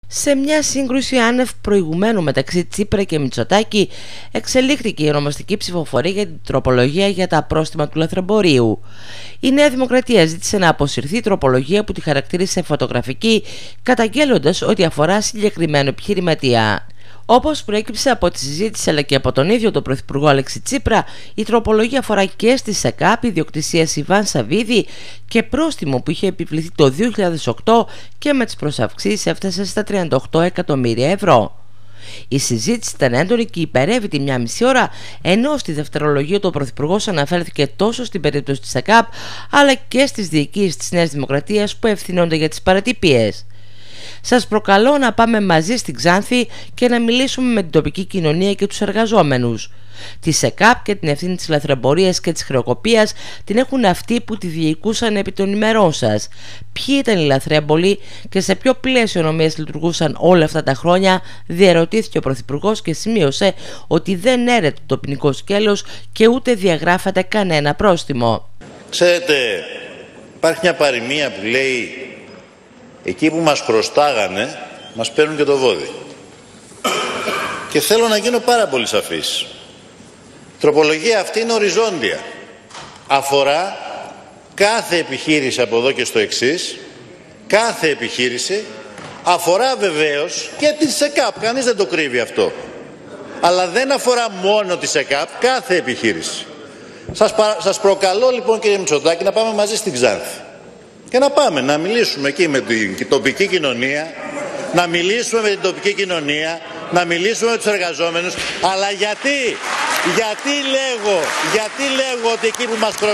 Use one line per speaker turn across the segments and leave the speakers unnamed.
Σε μια σύγκρουση άνευ προηγουμένου μεταξύ Τσίπρα και Μητσοτάκη, εξελίχθηκε η ονομαστική ψηφοφορία για την τροπολογία για τα πρόστιμα του λαθρεμπορίου. Η Νέα Δημοκρατία ζήτησε να αποσυρθεί η τροπολογία που τη χαρακτήρισε φωτογραφική, καταγγέλλοντας ότι αφορά συγκεκριμένο επιχειρηματία. Όπως προέκυψε από τη συζήτηση αλλά και από τον ίδιο τον Πρωθυπουργό Αλέξη Τσίπρα, η τροπολογία αφορά και στη ΣΕΚΑΠ ιδιοκτησίας Ιβάν Σαββίδη και πρόστιμο που είχε επιβληθεί το 2008 και με τις προσαυξήσεις έφτασε στα 38 εκατομμύρια ευρώ. Η συζήτηση ήταν έντονη και υπερεύει μια μισή ώρα, ενώ στη δευτερολογία του Πρωθυπουργός αναφέρθηκε τόσο στην περίπτωση της ΣΕΚΑΠ αλλά και στις διοικήσεις της Νέας Δημοκρατίας που ευθυνόνται για τις παρατυπίες. Σας προκαλώ να πάμε μαζί στην Ξάνθη και να μιλήσουμε με την τοπική κοινωνία και τους εργαζόμενους. Τη ΣΕΚΑΠ και την ευθύνη της λαθρεμπορίας και της χρεοκοπίας την έχουν αυτοί που τη διοικούσαν επί των ημερών σας. Ποιοι ήταν οι λαθρέμπολοι και σε ποιο πλαίσιο νομίας λειτουργούσαν όλα αυτά τα χρόνια, διερωτήθηκε ο Πρωθυπουργός και σημείωσε ότι δεν έρεται το ποινικό σκέλος και ούτε διαγράφεται κανένα πρόστιμο.
Ξέρετε, υπάρχει μια παροιμία που λέει: εκεί που μας χρωστάγανε, μας παίρνουν και το βόδι. Και θέλω να γίνω πάρα πολύ σαφής. Η τροπολογία αυτή είναι οριζόντια. Αφορά κάθε επιχείρηση από εδώ και στο εξής. Κάθε επιχείρηση. Αφορά βεβαίως και τη ΣΕΚΑΠ. Κανείς δεν το κρύβει αυτό. Αλλά δεν αφορά μόνο τη ΣΕΚΑΠ, κάθε επιχείρηση. Σας προκαλώ λοιπόν, κύριε Μητσοτάκη, να πάμε μαζί στην Ξάνθη. Και να πάμε να μιλήσουμε εκεί με την τοπική κοινωνία, να μιλήσουμε με την τοπική κοινωνία, να μιλήσουμε με τους εργαζόμενους. Αλλά γιατί λέγω ότι εκεί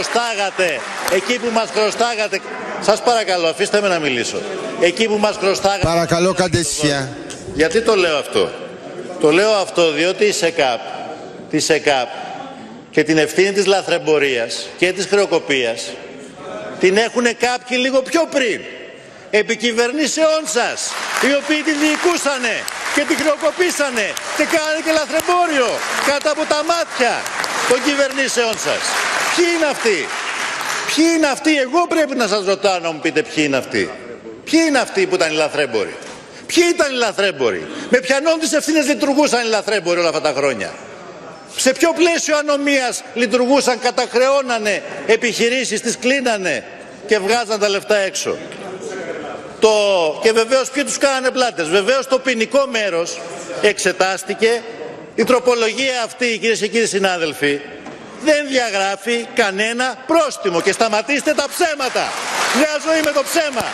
που μας χρωστάγατε, σας παρακαλώ αφήστε με να μιλήσω. Εκεί που μας χρωστάγατε...
Παρακαλώ κάντε ησυχία.
Γιατί το λέω αυτό? Το λέω αυτό διότι τη ΣΕΚΑΠ και την ευθύνη της λαθρεμπορίας και της χρεοκοπίας την έχουνε κάποιοι λίγο πιο πριν, επί κυβερνήσεών σας, οι οποίοι τη διοικούσανε και τη χρεοκοπήσανε και κάνανε και λαθρεμπόριο κάτω από τα μάτια των κυβερνήσεών σας. Ποιοι είναι αυτοί? Ποιοι είναι αυτοί? Εγώ πρέπει να σας ρωτάω να μου πείτε ποιοι είναι αυτοί. Ποιοι είναι αυτοί που ήταν οι λαθρέμποροι? Ποιοι ήταν οι λαθρέμποροι? Με ποιανών τις ευθύνες λειτουργούσαν οι λαθρέμποροι όλα αυτά τα χρόνια? Σε ποιο πλαίσιο ανομίας λειτουργούσαν, καταχρεώνανε επιχειρήσεις, τις κλείνανε και βγάζαν τα λεφτά έξω? Και βεβαίως ποιοι τους κάνανε πλάτες? Βεβαίως το ποινικό μέρος εξετάστηκε. Η τροπολογία αυτή, κυρίες και κύριοι συνάδελφοι, δεν διαγράφει κανένα πρόστιμο. Και σταματήστε τα ψέματα. Μια ζωή με το ψέμα.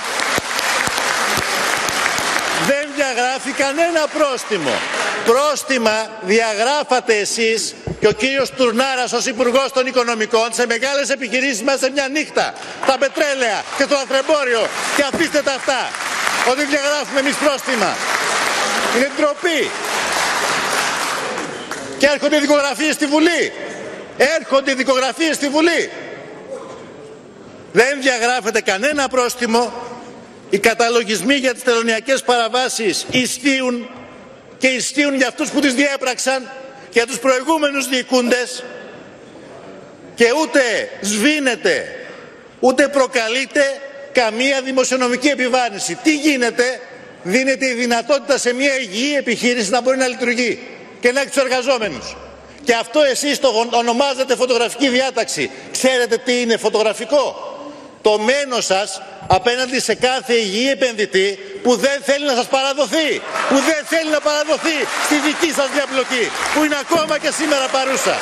Δεν διαγράφει κανένα πρόστιμο. Πρόστιμα διαγράφατε εσείς και ο κύριος Τουρνάρας ως Υπουργός των Οικονομικών σε μεγάλες επιχειρήσεις μέσα σε μια νύχτα. Τα πετρέλαια και το λαθρεμπόριο. Και αφήστε τα αυτά. Ότι διαγράφουμε εμείς πρόστιμα. Είναι ντροπή. Και έρχονται οι δικογραφίες στη Βουλή. Έρχονται οι δικογραφίες στη Βουλή. Δεν διαγράφεται κανένα πρόστιμο. Οι καταλογισμοί για τις τελωνειακές παραβάσεις ισχύουν και ισχύουν για αυτούς που τις διέπραξαν, για τους προηγούμενους διοικούντες, και ούτε σβήνεται, ούτε προκαλείται καμία δημοσιονομική επιβάρυνση. Τι γίνεται? Δίνεται η δυνατότητα σε μια υγιή επιχείρηση να μπορεί να λειτουργεί και να έχει τους εργαζόμενους. Και αυτό εσείς το ονομάζετε φωτογραφική διάταξη. Ξέρετε τι είναι φωτογραφικό? Το μένος σας απέναντι σε κάθε υγιή επενδυτή που δεν θέλει να σας παραδοθεί, που δεν θέλει να παραδοθεί στη δική σας διαπλοκή, που είναι ακόμα και σήμερα παρούσα.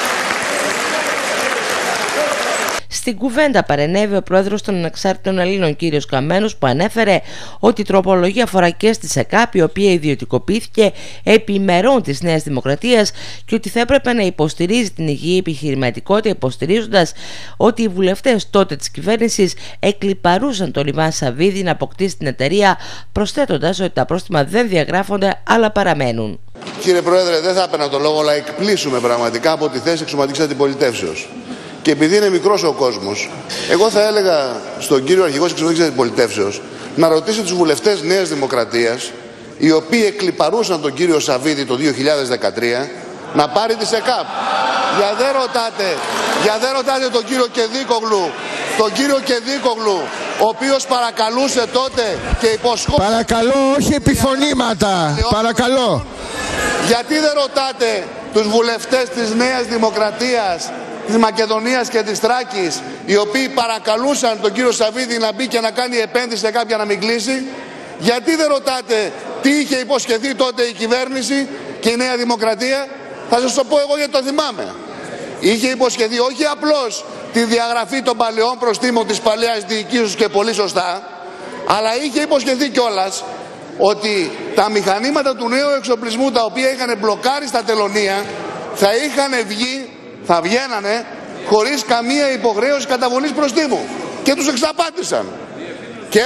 Στην κουβέντα παρενέβη ο πρόεδρος των Ανεξάρτητων Ελλήνων κ. Καμένος, που ανέφερε ότι η τροπολογία αφορά και στη ΣΕΚΑΠ, η οποία ιδιωτικοποιήθηκε επί ημερών της Νέας Δημοκρατίας, και ότι θα έπρεπε να υποστηρίζει την υγιή επιχειρηματικότητα, υποστηρίζοντας ότι οι βουλευτές τότε της κυβέρνησης εκλιπαρούσαν τον Ιβάν Σαββίδη να αποκτήσει την εταιρεία, προσθέτοντας ότι τα πρόστιμα δεν διαγράφονται αλλά παραμένουν.
Κύριε Πρόεδρε, δεν θα έπαιρνα το λόγο, αλλά εκπλήσουμε πραγματικά από τη θέση εξωματικής αντιπολιτεύσεως. Και επειδή είναι μικρός ο κόσμος, εγώ θα έλεγα στον κύριο Αρχηγό της Εξωματικής Αντιπολιτεύσεως να ρωτήσει τους βουλευτές Νέας Δημοκρατίας, οι οποίοι εκλιπαρούσαν τον κύριο Σαββίδη το 2013, να πάρει τη ΣΕΚΑΠ. Για δεν ρωτάτε τον κύριο Κεδίκογλου, ο οποίος παρακαλούσε τότε και υποσχόταν.
Παρακαλώ, όχι επιφωνήματα. Παρακαλώ.
Γιατί δεν ρωτάτε τους βουλευτές της Νέας Δημοκρατίας, της Μακεδονίας και της Θράκης, οι οποίοι παρακαλούσαν τον κύριο Σαββίδη να μπει και να κάνει επένδυση σε κάποια να μην κλείσει? Γιατί δεν ρωτάτε τι είχε υποσχεθεί τότε η κυβέρνηση και η Νέα Δημοκρατία? Θα σας το πω εγώ γιατί το θυμάμαι. Είχε υποσχεθεί όχι απλώς τη διαγραφή των παλαιών προστήμων της παλαιάς διοικήσεως και πολύ σωστά, αλλά είχε υποσχεθεί κιόλας ότι τα μηχανήματα του νέου εξοπλισμού, τα οποία είχαν μπλοκάρει στα τελωνεία, θα είχαν βγει, θα βγαίνανε χωρίς καμία υποχρέωση καταβολής προστίμου. Και τους εξαπάτησαν. Και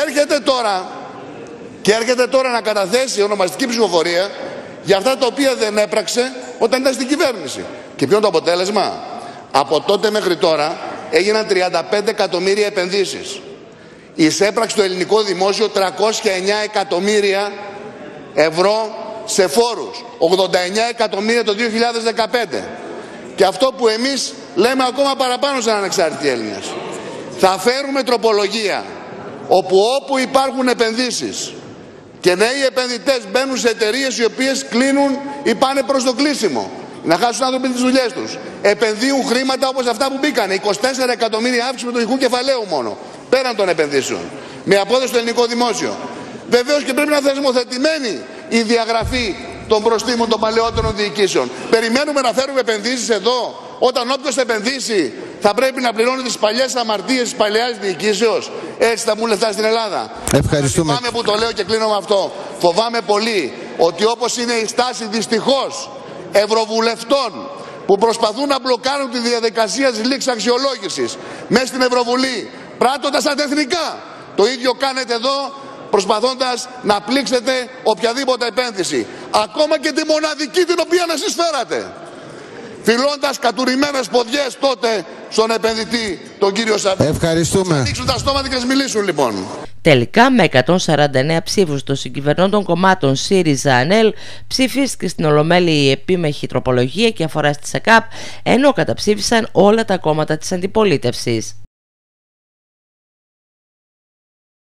έρχεται τώρα να καταθέσει ονομαστική ψηφοφορία για αυτά τα οποία δεν έπραξε όταν ήταν στην κυβέρνηση. Και ποιο είναι το αποτέλεσμα? Από τότε μέχρι τώρα έγιναν 35 εκατομμύρια επενδύσεις. Εισέπραξε το ελληνικό δημόσιο 309 εκατομμύρια ευρώ σε φόρους. 89 εκατομμύρια το 2015. Και αυτό που εμείς λέμε ακόμα παραπάνω σαν ανεξάρτητοι Έλληνες. Θα φέρουμε τροπολογία όπου υπάρχουν επενδύσεις και νέοι επενδυτές μπαίνουν σε εταιρείες οι οποίες κλείνουν ή πάνε προς το κλείσιμο, να χάσουν άνθρωποι τις δουλειές τους, επενδύουν χρήματα όπως αυτά που μπήκανε, 24 εκατομμύρια αύξηση μετοχικού κεφαλαίου μόνο, πέραν των επενδύσεων, με απόδοση στο ελληνικό δημόσιο. Βεβαίως και πρέπει να θεσμοθετημένη η διαγραφή των προστήμων των παλαιότερων διοικήσεων. Περιμένουμε να φέρουμε επενδύσεις εδώ, όταν όποιος επενδύσει θα πρέπει να πληρώνει τις παλιές αμαρτίες της παλαιάς διοικήσεως? Έτσι θα μπουν λεφτά στην Ελλάδα?
Ευχαριστούμε.
Φοβάμαι που το λέω και κλείνω με αυτό. Φοβάμαι πολύ ότι όπως είναι η στάση δυστυχώς ευρωβουλευτών που προσπαθούν να μπλοκάρουν τη διαδικασία της λήξης αξιολόγησης μέσα στην Ευρωβουλή, πράττοντας αντεθνικά, το ίδιο κάνετε εδώ, προσπαθώντας να πλήξετε οποιαδήποτε επένδυση, ακόμα και τη μοναδική την οποία να εσείς φέρατε, φιλώντας κατουρημένες ποδιές τότε στον επενδυτή, τον κύριο Σαββίδη.
Ευχαριστούμε.
Θα ανοίξουν τα στόματα και να μιλήσουν λοιπόν.
Τελικά, με 149 ψήφους των συγκυβερνώντων κομμάτων ΣΥΡΙΖΑ-ΑΝΕΛ, ψηφίστηκε στην Ολομέλεια η επίμεχη τροπολογία και αφορά στη ΣΕΚΑΠ, ενώ καταψήφισαν όλα τα κόμματα της αντιπολίτευσης.